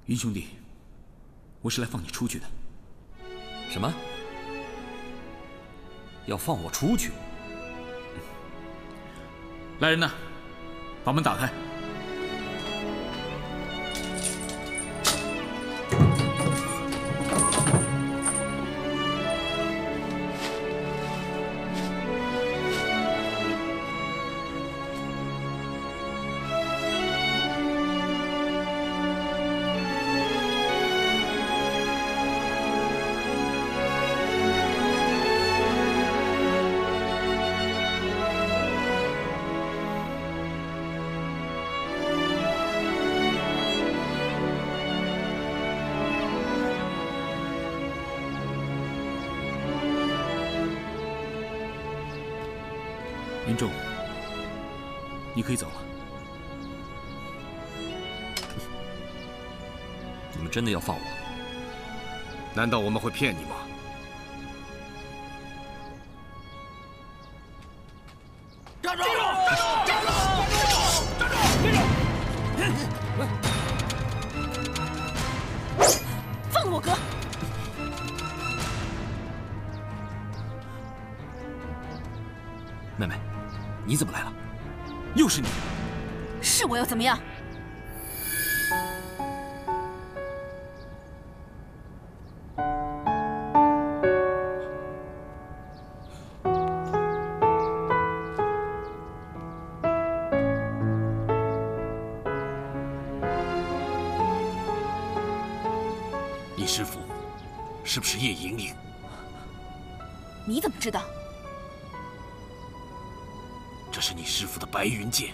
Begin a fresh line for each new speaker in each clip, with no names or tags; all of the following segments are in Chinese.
云兄弟，我是来放你出去的。
什么？要放我出去？
来人呐，把门打开！云仲，你可以走了。
你们真的要放我？
难道我们会骗你吗？
站住！站住！站住！站住！放了我哥！
妹妹，你怎么来了？
又是你！
是我又怎么样？
你师父是不是叶莹莹？
你怎么知道？
这是你师父的白云剑。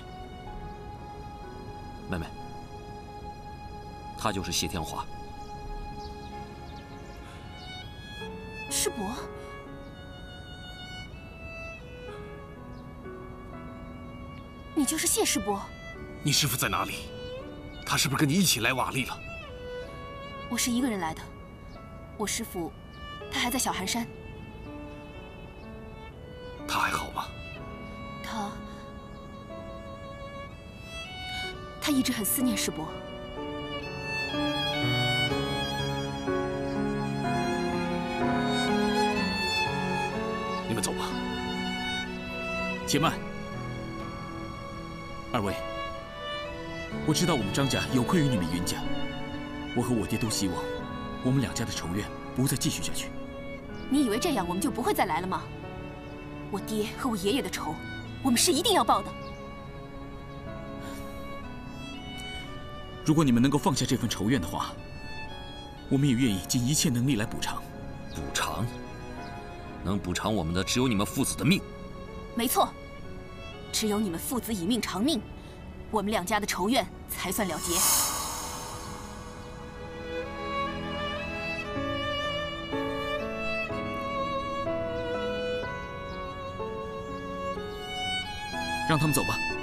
妹妹，他就是谢天华。
师伯，你就是谢师伯。
你师父在哪里？他是不是跟你一起来瓦砾了？
我是一个人来的，我师父他还在小寒山。
他还好吗？
他一直很思念师伯。
你们走吧。
且慢，二位，我知道我们张家有愧于你们云家，我和我爹都希望我们两家的仇怨不再继续下去。
你以为这样我们就不会再来了吗？我爹和我爷爷的仇，我们是一定要报的。
如果你们能够放下这份仇怨的话，我们也愿意尽一切能力来补偿。
补偿？能补偿我们的只有你们父子的命。
没错，只有你们父子以命偿命，我们两家的仇怨才算了结。
让他们走吧。